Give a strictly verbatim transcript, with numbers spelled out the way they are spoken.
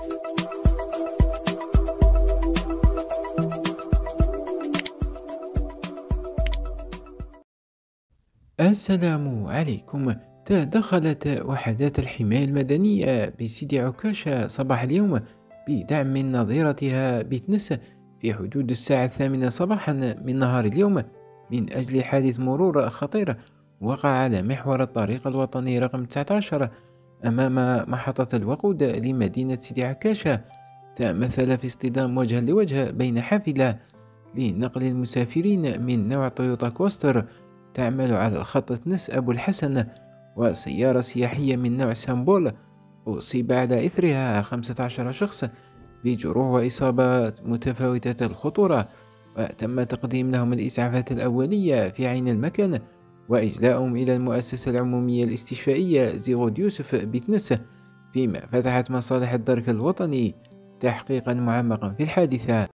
السلام عليكم. تدخلت وحدات الحماية المدنية بسيدي عكاشة صباح اليوم بدعم من نظيرتها بتنس في حدود الساعة الثامنة صباحا من نهار اليوم من أجل حادث مرور خطير وقع على محور الطريق الوطني رقم تسعة عشر أمام محطة الوقود لمدينة سيدي عكاشة. تمثل في اصطدام وجها لوجه بين حافلة لنقل المسافرين من نوع تويوتا كوستر تعمل على الخط نس أبو الحسن وسيارة سياحية من نوع سامبول. أصيب على إثرها خمسة عشر شخص بجروح وإصابات متفاوتة الخطورة، وتم تقديم لهم الإسعافات الأولية في عين المكان وإجلاءهم إلى المؤسسة العمومية الاستشفائية زيغود يوسف بتنس، فيما فتحت مصالح الدرك الوطني تحقيقا معمقا في الحادثة.